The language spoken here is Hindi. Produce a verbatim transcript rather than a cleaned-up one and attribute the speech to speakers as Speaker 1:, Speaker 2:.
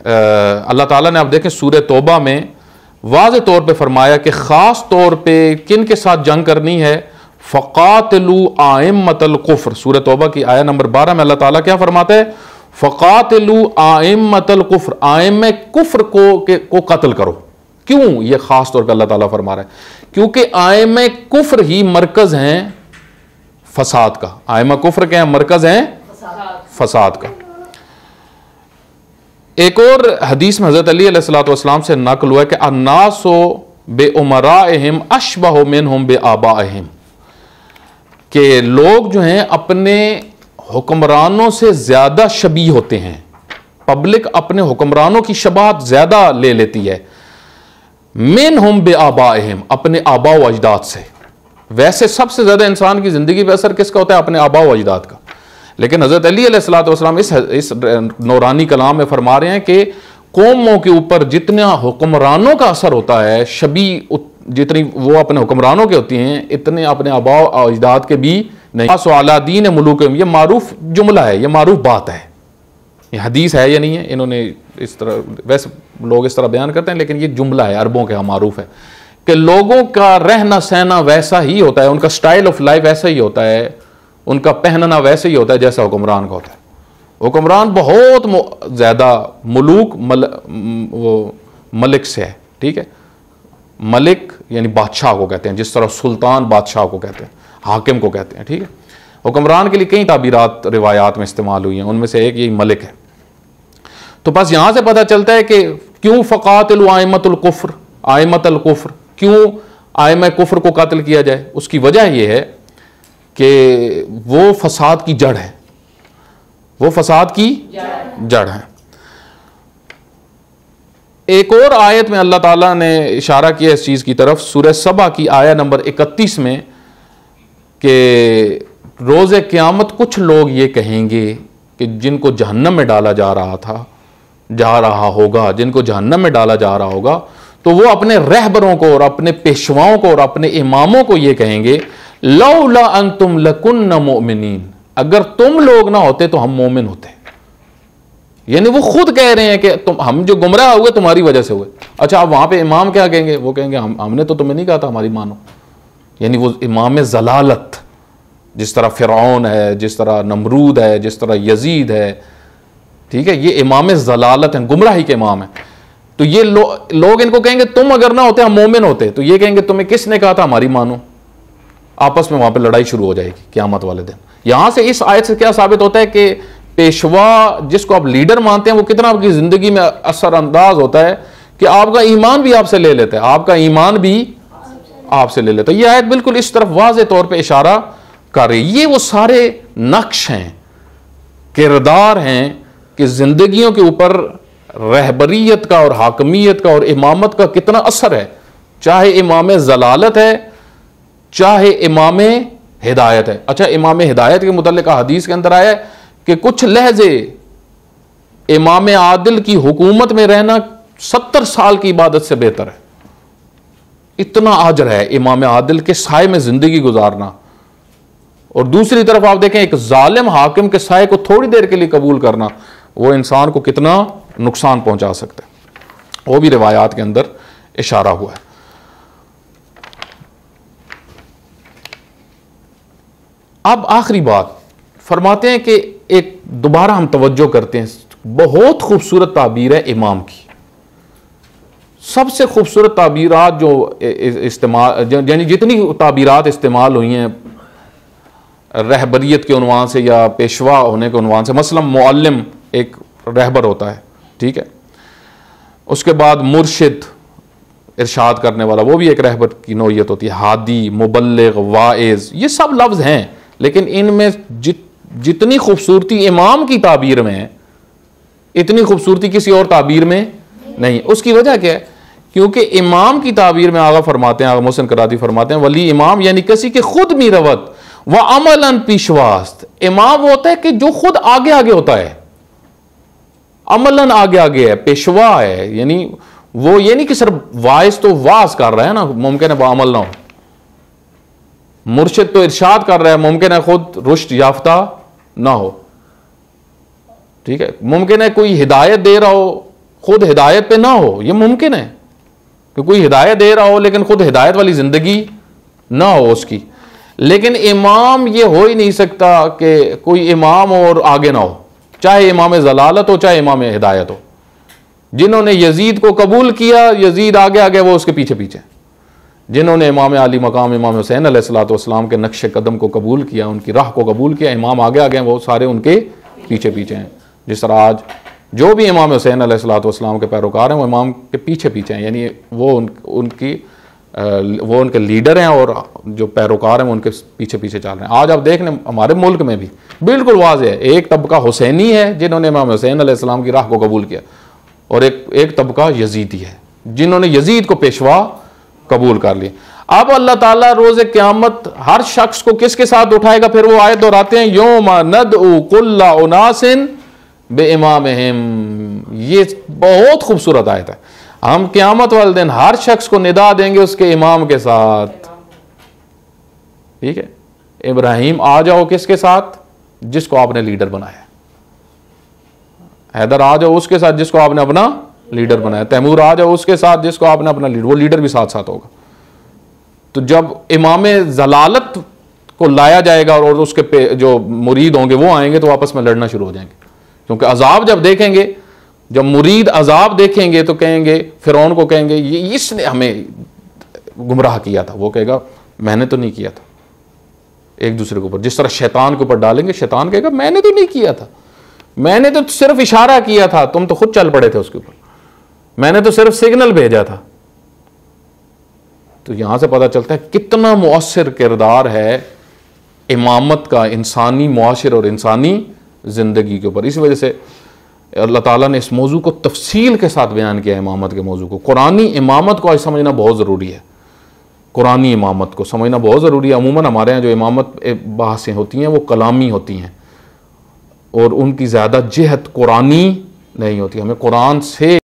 Speaker 1: अल्लाह ताला ने, आप देखें सूरह तौबा में वाज़े तौर पे फरमाया कि ख़ास तौर पे किन के साथ जंग करनी है, फ़क़ातिलू आइम्मतल कुफ़्र। सूरह तौबा की आया नंबर बारह में अल्लाह ताला क्या फरमाता है, फ़क़ातिलू आइम्मतल कुफ़्र, आइम्मे कुफ़्र को के, को कत्ल करो। क्यों ये ख़ास तौर पे अल्लाह ताला फरमा रहा है? क्योंकि आइम्मे कुफ़्र ही मरकज़ हैं फसाद का। आइम्मा कुफ़्र के मरकज़ हैं फसाद का। एक और हदीस में हज़रत अली अलैहिस्सलातु वस्सलाम से नक़ल हुआ है कि अन्नासु बिउमराइहिम अशबहु मिनहुम बिआबाइहिम, कि लोग जो हैं अपने हुक्मरानों से ज़्यादा शबीह होते हैं। पब्लिक अपने हुक्मरानों की शबाहत ज़्यादा ले लेती है। मिनहुम बिआबाइहिम, अपने आबा व अजदाद से। वैसे सबसे ज़्यादा इंसान की ज़िंदगी पर असर किसका होता है? अपने आबा व अजदाद का। लेकिन हज़रत अली अलैहिस्सलातु वस्सलाम इस इस नूरानी कलाम में फरमा रहे हैं कि कौमों के ऊपर जितना हुक्मरानों का असर होता है, शबी जितनी वो अपने हुक्मरानों के होती हैं, इतने अपने आबा व अजदाद के भी नहीं। सवाला दीन मुलूकहिम, ये मारूफ जुमला है, ये मारूफ बात है, ये हदीस है या नहीं है, इन्होंने इस तरह, वैसे लोग इस तरह बयान करते हैं, लेकिन ये जुमला है, अरबों के यहाँ मारूफ है कि लोगों का रहना सहना वैसा ही होता है, उनका स्टाइल ऑफ लाइफ वैसा ही होता है, उनका पहनना वैसे ही होता है जैसा हुक्मरान का होता है। हुक्मरान बहुत ज़्यादा मुलूक मल, वो मलिक से है, ठीक है। मलिक यानी बादशाह को कहते हैं, जिस तरह सुल्तान बादशाह को कहते हैं, हाकिम को कहते हैं, ठीक है। हुक्मरान के लिए कई ताबीरात रिवायात में इस्तेमाल हुई हैं, उनमें से एक यही मलिक है। तो बस यहाँ से पता चलता है कि क्यों फ़क़ातिलू आइम्मतुल कुफ़्र, आइम्मतुल कुफ़्र, क्यों आइम्मा कुफ़्र को कत्ल किया जाए? उसकी वजह यह है कि वो फसाद की जड़ है, वो फसाद की जड़ है। एक और आयत में अल्लाह ताला ने इशारा किया इस चीज़ की तरफ, सूरह सबा की आया नंबर इकतीस में, कि रोज़े क़यामत कुछ लोग ये कहेंगे कि जिनको जहन्नम में डाला जा रहा था जा रहा होगा जिनको जहन्नम में डाला जा रहा होगा, तो वो अपने रहबरों को और अपने पेशवाओं को और अपने इमामों को ये कहेंगे, लौला अंतुम लकुन्ना मुमिनीन, अगर तुम लोग ना होते तो हम मोमिन होते। यानी वो खुद कह रहे हैं कि तुम, हम जो गुमराह हुए तुम्हारी वजह से हुए। अच्छा, अब वहां पे इमाम क्या कहेंगे? वो कहेंगे हम हमने तो तुम्हें नहीं कहा था हमारी मानो। यानी वो इमाम ज़लालत, जिस तरह फ़िरऔन है, जिस तरह नमरूद है, जिस तरह यजीद है, ठीक है, ये इमाम ज़लालत हैं, गुमराही के इमाम हैं। तो ये लो, लोग इनको कहेंगे तुम अगर ना होते हम मोमिन होते। तो ये कहेंगे तुम्हें किसने कहा था हमारी मानो? आपस में वहां पे लड़ाई शुरू हो जाएगी क़यामत वाले दिन। यहां से इस आयत से क्या साबित होता है कि पेशवा जिसको आप लीडर मानते हैं वो कितना आपकी जिंदगी में असरअंदाज होता है कि आपका ईमान भी आपसे ले लेता है, आपका ईमान भी आपसे ले लेता है। यह आयत बिल्कुल इस तरफ वाज़े तौर पे इशारा कर रही है। ये वो सारे नक्श हैं, किरदार हैं कि जिंदगियों के ऊपर रहबरियत का और हाकमियत का और इमामत का कितना असर है, चाहे इमाम ज़लालत है चाहे इमाम हिदायत है। अच्छा, इमाम हिदायत के मुतल्लिक़ हदीस के अंदर आया है कि कुछ लहजे इमाम आदिल की हुकूमत में रहना सत्तर साल की इबादत से बेहतर है। इतना अजर है इमाम आदिल के साए में जिंदगी गुजारना। और दूसरी तरफ आप देखें, एक जालिम हाकिम के साए को थोड़ी देर के लिए कबूल करना, वो इंसान को कितना नुकसान पहुंचा सकता है, वो भी रिवायात के अंदर इशारा हुआ है। अब आखिरी बात फरमाते हैं कि एक दोबारा हम तवज्जो करते हैं, बहुत खूबसूरत ताबीर है इमाम की। सबसे खूबसूरत ताबीरात जो इस्तेमाल, यानी जितनी ताबीरात इस्तेमाल हुई हैं रहबरियत के उन्वान से या पेशवा होने के उन्वान से, मसलन मुअल्लिम एक रहबर होता है, ठीक है। उसके बाद मुर्शिद इरशाद करने वाला, वो भी एक रहबर की नौइयत होती है। हादी, मुबल्लिग, वाइज, ये सब लफ्ज़ हैं, लेकिन इनमें जित जितनी खूबसूरती इमाम की ताबीर में है इतनी खूबसूरती किसी और ताबीर में नहीं। उसकी वजह क्या है? क्योंकि इमाम की ताबीर में आगा फरमाते हैं, आगा मोहसिन कराती फरमाते हैं, वली इमाम यानी किसी के खुद मीरवत व अमलन पीशवास्त। इमाम वो होता है कि जो खुद आगे आगे होता है, अमलन आगे आगे है, पेशवा है। यानी वो ये नहीं कि सिर्फ वाइज तो वाज कर रहा है ना, मुमकिन है वो अमल ना हो। मुर्शिद तो इरशाद कर रहा है, मुमकिन है खुद रुश्द याफ्ता ना हो, ठीक है। मुमकिन है कोई हिदायत दे रहा हो, खुद हिदायत पे ना हो, ये मुमकिन है कि कोई हिदायत दे रहा हो लेकिन खुद हिदायत वाली ज़िंदगी ना हो उसकी। लेकिन इमाम ये हो ही नहीं सकता कि कोई इमाम और आगे ना हो, चाहे इमाम ज़लालत हो चाहे इमाम हिदायत हो। जिन्होंने यजीद को कबूल किया, यजीद आगे आगे वो उसके पीछे पीछे। जिन्होंने इमाम अली मकाम इमाम हुसैन अलैहिस्सलाम के नक्श कदम को कबूल किया, उनकी राह को कबूल किया, इमाम आगे आगे वो सारे उनके पीछे पीछे हैं। जिस तरह आज जो भी इमाम हुसैन अलैहिस्सलाम के पैरोकार हैं वो इमाम के पीछे पीछे हैं, यानी वो उन, उनकी वो उनके लीडर हैं और जो पैरोकार हैं वो उनके पीछे पीछे चल रहे हैं। आज आप देख लें हमारे मुल्क में भी बिल्कुल वाज़ेह है, एक तबका हुसैनी है जिन्होंने इमाम हुसैन अलैहिस्सलाम की राह को कबूल किया, और एक एक तबका यजीदी है जिन्होंने यजीद को पेशवा कबूल कर लिया। अब अल्लाह ताला रोज़े क़यामत हर शख्स को किसके साथ उठाएगा, फिर वो आयत दोहराते हैं, यौमा नदउ कुल्ला उनासिन बिइमामिहिम। ये बहुत खूबसूरत आयत है। हम क़यामत वाले दिन हर शख्स को निदा देंगे उसके इमाम के साथ। ठीक है, इब्राहिम आ जाओ किसके साथ, जिसको आपने लीडर बनाया। हैदर आ जाओ उसके साथ जिसको आपने अपना लीडर बनाया। तैमूर आ जाओ उसके साथ जिसको आपने अपना लीडर, वो लीडर भी साथ साथ होगा। तो जब इमाम जलालत को लाया जाएगा और उसके पे जो मुरीद होंगे वो आएंगे तो आपस में लड़ना शुरू हो जाएंगे, क्योंकि अजाब जब देखेंगे, जब मुरीद अजाब देखेंगे तो कहेंगे, फिरौन को कहेंगे ये इसने हमें गुमराह किया था। वो कहेगा मैंने तो नहीं किया था। एक दूसरे के ऊपर जिस तरह शैतान के ऊपर डालेंगे, शैतान कहेगा मैंने तो नहीं किया था, मैंने तो सिर्फ इशारा किया था, तुम तो खुद चल पड़े थे उसके ऊपर, मैंने तो सिर्फ सिग्नल भेजा था। तो यहां से पता चलता है कितना मुअस्सिर किरदार है इमामत का इंसानी मुआशरे और इंसानी जिंदगी के ऊपर। इस वजह से अल्लाह ताला ने इस मौजू को तफसील के साथ बयान किया, इमामत के मौजू को। कुरानी इमामत को आज समझना बहुत ज़रूरी है, कुरानी इमामत को समझना बहुत ज़रूरी है। अमूमन हमारे यहाँ जो इमामत बहसें होती हैं वो कलामी होती हैं और उनकी ज़्यादा जिहत कुरानी नहीं होती। हमें कुरान से